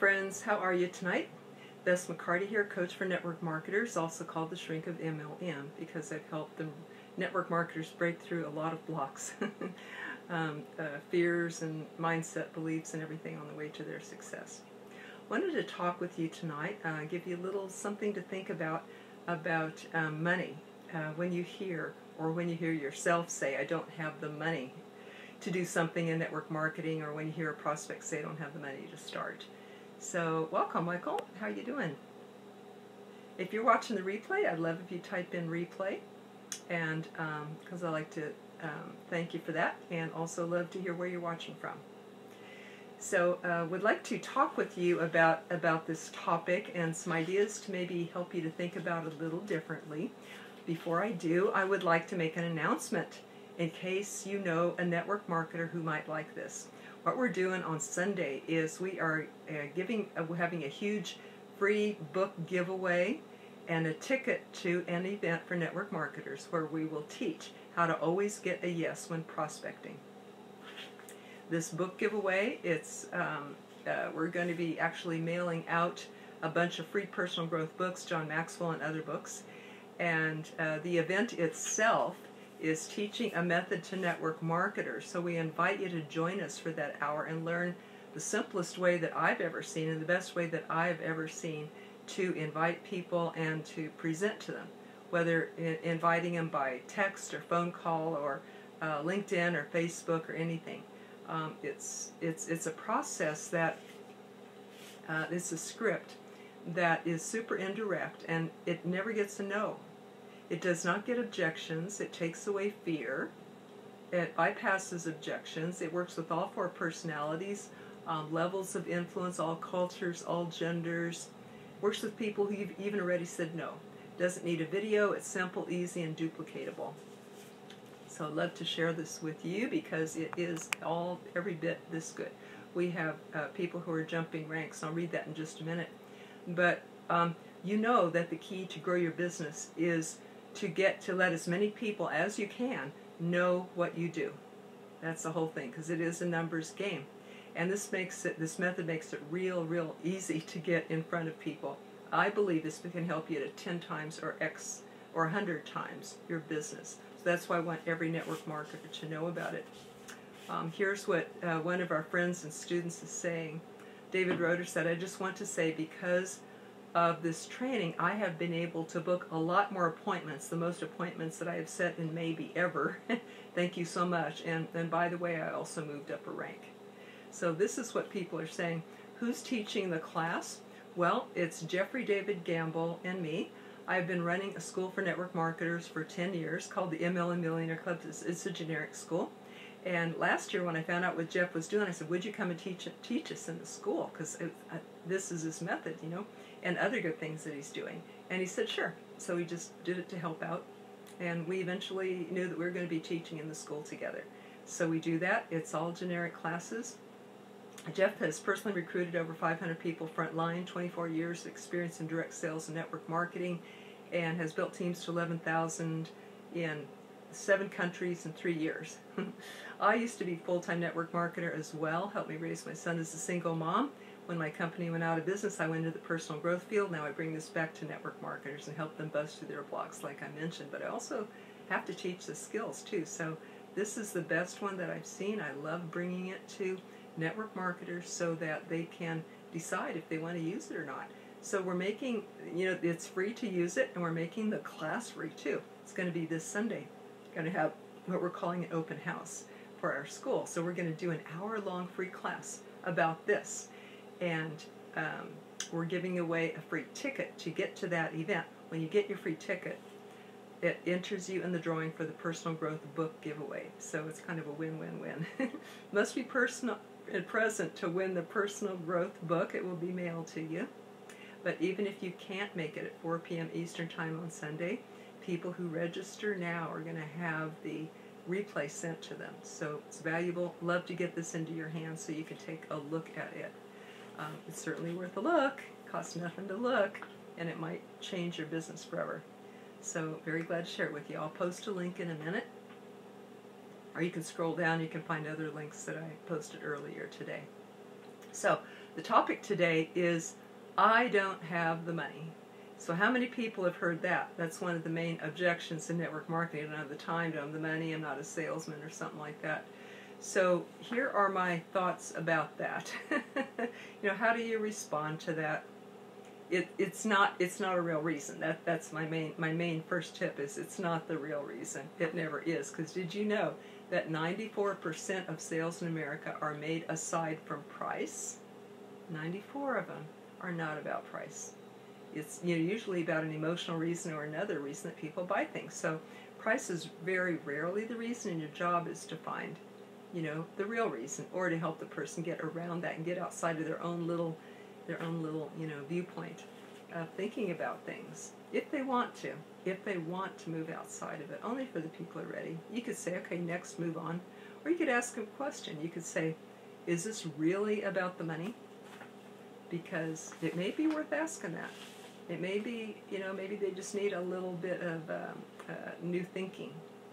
friends, how are you tonight? Bess McCarty here, coach for network marketers, also called the shrink of MLM, because I've helped the network marketers break through a lot of blocks, fears and mindset beliefs and everything on the way to their success. Wanted to talk with you tonight, give you a little something to think about money. When you hear yourself say, I don't have the money to do something in network marketing, or when you hear a prospect say, I don't have the money to start. So, welcome, Michael. How you doing? If you're watching the replay, I'd love if you type in replay, and because I like to thank you for that, and also love to hear where you're watching from. So, would like to talk with you about this topic and some ideas to maybe help you to think about it a little differently. Before I do, I would like to make an announcement in case you know a network marketer who might like this. What we're doing on Sunday is we are having a huge free book giveaway and a ticket to an event for network marketers where we will teach how to always get a yes when prospecting. This book giveaway, we're going to be actually mailing out a bunch of free personal growth books, John Maxwell and other books, and the event itself is teaching a method to network marketers. So we invite you to join us for that hour and learn the simplest way that I've ever seen and the best way that I've ever seen to invite people and to present to them, whether inviting them by text or phone call or LinkedIn or Facebook or anything. It's a process that it's a script that is super indirect, and it never gets a no. It does not get objections. It takes away fear. It bypasses objections. It works with all four personalities, levels of influence, all cultures, all genders. Works with people who you've even already said no. Doesn't need a video. It's simple, easy, and duplicatable. So I'd love to share this with you because it is every bit this good. We have people who are jumping ranks. I'll read that in just a minute. But you know that the key to grow your business is to let as many people as you can know what you do. That's the whole thing, because it is a numbers game. And this method makes it real easy to get in front of people. I believe this can help you to 10 times or 100 times your business. So that's why I want every network marketer to know about it. Here's what one of our friends and students is saying. David Roeder said, I just want to say, because of this training, I have been able to book a lot more appointments, the most appointments that I have set in maybe ever. Thank you so much. And by the way, I also moved up a rank. So this is what people are saying. Who's teaching the class? Well, it's Jeffrey David Gamble and me. I've been running a school for network marketers for 10 years called the MLM Millionaire Club. It's a generic school. And last year when I found out what Jeff was doing, I said, would you come and teach us in the school? Because this is his method, you know, and other good things that he's doing. And he said, sure. So we just did it to help out. And we eventually knew that we were going to be teaching in the school together. So we do that. It's all generic classes. Jeff has personally recruited over 500 people frontline, 24 years of experience in direct sales and network marketing, and has built teams to 11,000 in 7 countries in 3 years. I used to be a full-time network marketer as well, helped me raise my son as a single mom. When my company went out of business, I went into the personal growth field. Now I bring this back to network marketers and help them bust through their blocks like I mentioned, but I also have to teach the skills too. So this is the best one that I've seen. I love bringing it to network marketers so that they can decide if they want to use it or not. So we're making, it's free to use it, and we're making the class free too. It's going to be this Sunday. We're going to have what we're calling an open house for our school. So we're going to do an hour-long free class about this. And we're giving away a free ticket to get to that event. When you get your free ticket, it enters you in the drawing for the personal growth book giveaway. So it's kind of a win-win-win. Must be personal and present to win the personal growth book. It will be mailed to you. But even if you can't make it at 4 p.m. Eastern Time on Sunday, people who register now are going to have the replay sent to them. So it's valuable. Love to get this into your hands so you can take a look at it. It's certainly worth a look. Costs nothing to look, and it might change your business forever. So very glad to share it with you. I'll post a link in a minute. Or you can scroll down, you can find other links that I posted earlier today. So The topic today is, I don't have the money. So how many people have heard that? That's one of the main objections to network marketing. I don't have the time, I don't have the money, I'm not a salesman or something like that. So here are my thoughts about that. How do you respond to that? It's not a real reason. That's my main first tip is it's not the real reason. It never is. Because did you know that 94% of sales in America are made aside from price? 94 of them are not about price. It's usually about an emotional reason or another reason that people buy things. So price is very rarely the reason, and your job is to find, the real reason, or to help the person get around that and get outside of their own little viewpoint of thinking about things. If they want to move outside of it, only for the people who are ready. You could say, okay, next, move on. Or you could ask a question. You could say, is this really about the money? Because it may be worth asking that. It may be, maybe they just need a little bit of new thinking.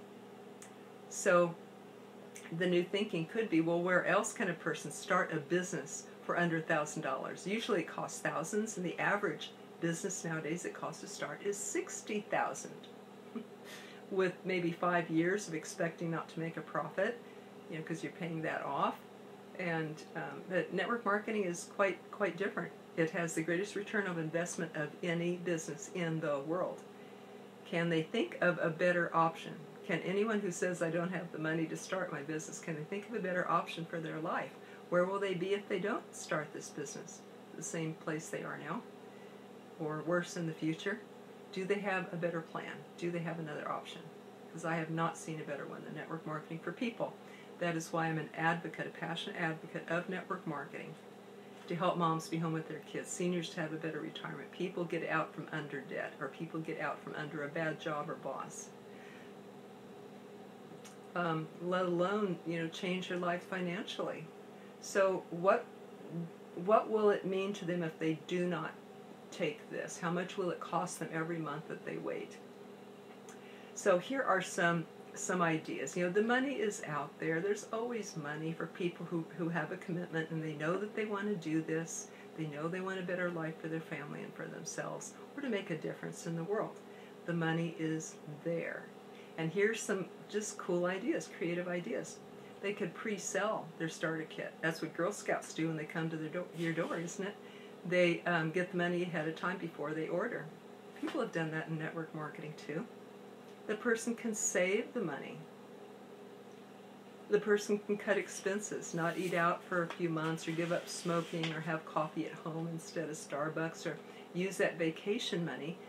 So the new thinking could be, well, where else can a person start a business for under $1,000? Usually it costs thousands, and the average business nowadays it costs to start is $60,000, with maybe 5 years of expecting not to make a profit, because you're paying that off. And but network marketing is quite different. It has the greatest return of investment of any business in the world. Can they think of a better option? Can anyone who says, I don't have the money to start my business, can they think of a better option for their life? Where will they be if they don't start this business? The same place they are now? Or worse in the future? Do they have a better plan? Do they have another option? Because I have not seen a better one than network marketing for people. That is why I'm an advocate, a passionate advocate of network marketing, to help moms be home with their kids, seniors to have a better retirement, people get out from under debt, or people get out from under a bad job or boss. Let alone, change their life financially. So what will it mean to them if they do not take this? How much will it cost them every month that they wait? So here are some ideas. The money is out there. There's always money for people who have a commitment and they know that they want to do this. They know they want a better life for their family and for themselves, or to make a difference in the world. The money is there. And here's some just cool ideas, creative ideas. They could pre-sell their starter kit. That's what Girl Scouts do when they come to your door, isn't it? They get the money ahead of time before they order. People have done that in network marketing too. The person can save the money. The person can cut expenses, not eat out for a few months, or give up smoking, or have coffee at home instead of Starbucks, or use that vacation money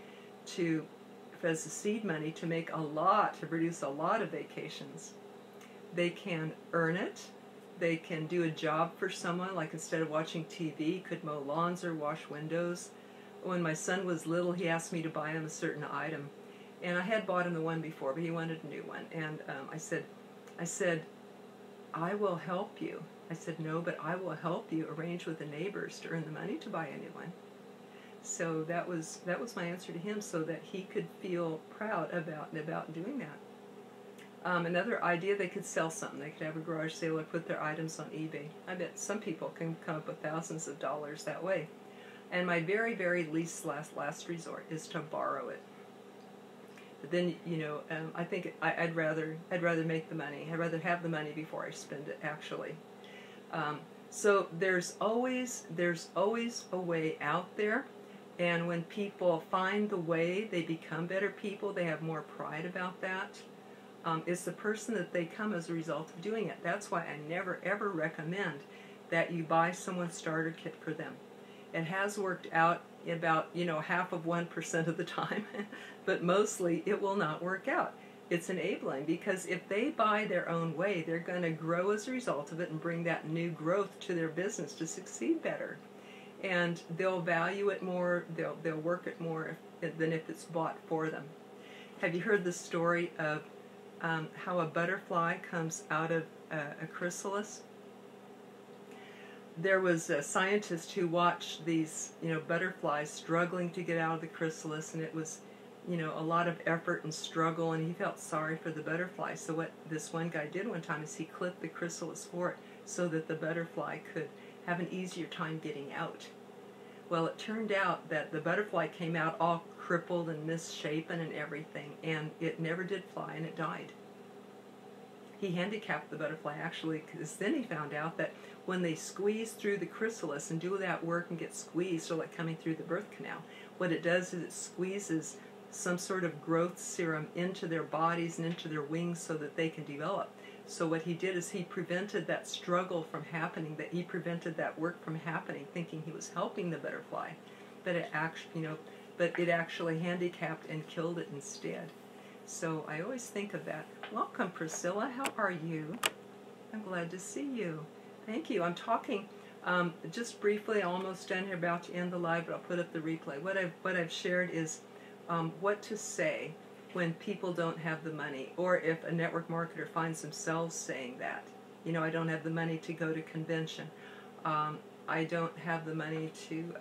as the seed money to produce a lot of vacations. They can earn it. They can do a job for someone, like instead of watching TV, could mow lawns or wash windows. When my son was little, he asked me to buy him a certain item. And I had bought him the one before, but he wanted a new one. And I said, I will help you. I said, no, but I will help you arrange with the neighbors to earn the money to buy a new one. So that was my answer to him, so that he could feel proud about doing that. Another idea, they could sell something. They could have a garage sale or put their items on eBay. I bet some people can come up with thousands of dollars that way. And my very, very least last resort is to borrow it. But then, I think I'd rather make the money. I'd rather have the money before I spend it, actually. So there's always a way out there. And when people find the way, they become better people. They have more pride about that. It's the person that they come as a result of doing it. That's why I never, ever recommend that you buy someone's starter kit for them. It has worked out about, 0.5% of the time, but mostly it will not work out. It's enabling, because if they buy their own way, they're going to grow as a result of it and bring that new growth to their business to succeed better. And they'll value it more, they'll work it more than if it's bought for them. Have you heard the story of how a butterfly comes out of a chrysalis? There was a scientist who watched these, butterflies struggling to get out of the chrysalis, and it was, a lot of effort and struggle, and he felt sorry for the butterfly. So what this one guy did one time is he clipped the chrysalis for it so that the butterfly could have an easier time getting out. Well, it turned out that the butterfly came out all crippled and misshapen and everything, and it never did fly, and it died. He handicapped the butterfly, actually, because then he found out that when they squeeze through the chrysalis and do that work and get squeezed, or like coming through the birth canal, what it does is it squeezes some sort of growth serum into their bodies and into their wings so that they can develop. So what he did is he prevented that struggle from happening, that he prevented that work from happening, thinking he was helping the butterfly, but it actually handicapped and killed it instead. So I always think of that. Welcome, Priscilla. How are you? I'm glad to see you. Thank you. I'm talking just briefly, almost done here, about to end the live, but I'll put up the replay. What I've shared is what to say when people don't have the money, or if a network marketer finds themselves saying that. You know, I don't have the money to go to convention. I don't have the money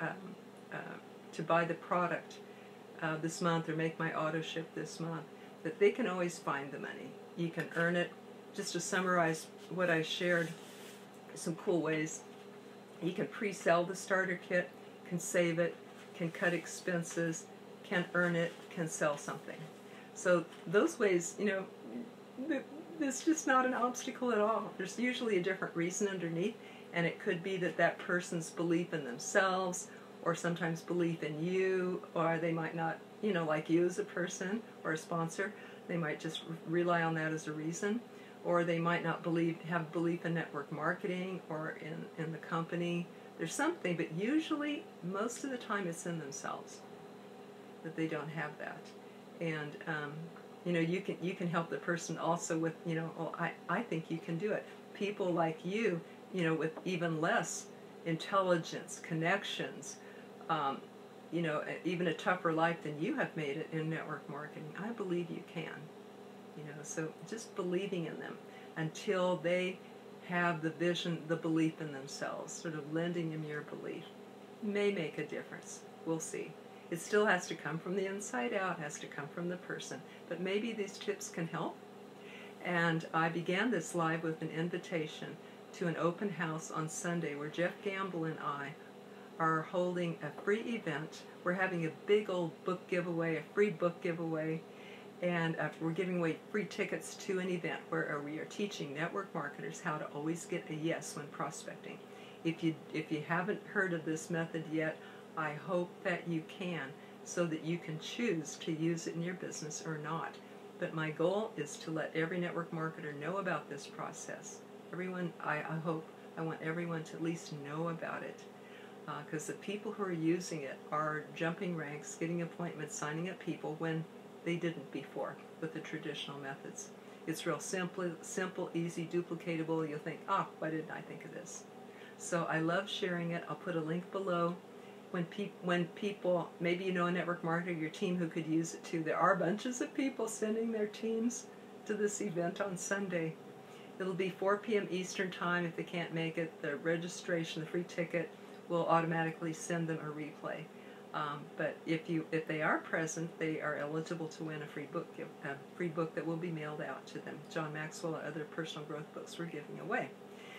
to buy the product this month or make my auto ship this month. That they can always find the money. You can earn it. Just to summarize what I shared, some cool ways. You can pre-sell the starter kit, can save it, can cut expenses, can earn it, can sell something. So those ways, you know, there's just not an obstacle at all. There's usually a different reason underneath, and it could be that that person's belief in themselves, or sometimes belief in you, or they might not, you know, like you as a person or a sponsor. They might just rely on that as a reason, or they might not have belief in network marketing or in the company. There's something, but usually, most of the time, it's in themselves that they don't have that. And you know, you can help the person also with, you know, oh, I think you can do it. People like you know, with even less intelligence, connections, you know, even a tougher life than you have made it in network marketing. I believe you can. You know, so just believing in them until they have the vision, the belief in themselves, sort of lending them your belief, may make a difference. We'll see. It still has to come from the inside out, has to come from the person. But maybe these tips can help. And I began this live with an invitation to an open house on Sunday where Jeff Gamble and I are holding a free event. We're having a big old book giveaway, a free book giveaway, and we're giving away free tickets to an event where we are teaching network marketers how to always get a yes when prospecting. If you haven't heard of this method yet, I hope that you can, so that you can choose to use it in your business or not. But my goal is to let every network marketer know about this process. Everyone, I want everyone to at least know about it. Because the people who are using it are jumping ranks, getting appointments, signing up people when they didn't before with the traditional methods. It's real simple, easy, duplicatable. You'll think, why didn't I think of this? So I love sharing it. I'll put a link below. When people, maybe you know a network marketer, your team who could use it too. There are bunches of people sending their teams to this event on Sunday. It'll be 4 p.m. Eastern Time. If they can't make it, the registration, the free ticket, will automatically send them a replay. But if they are present, they are eligible to win a free book that will be mailed out to them. John Maxwell and other personal growth books we're giving away.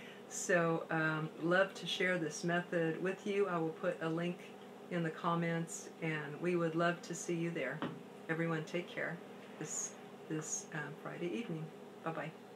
So love to share this method with you. I will put a link in the comments, and we would love to see you there. Everyone, take care this Friday evening. Bye-bye.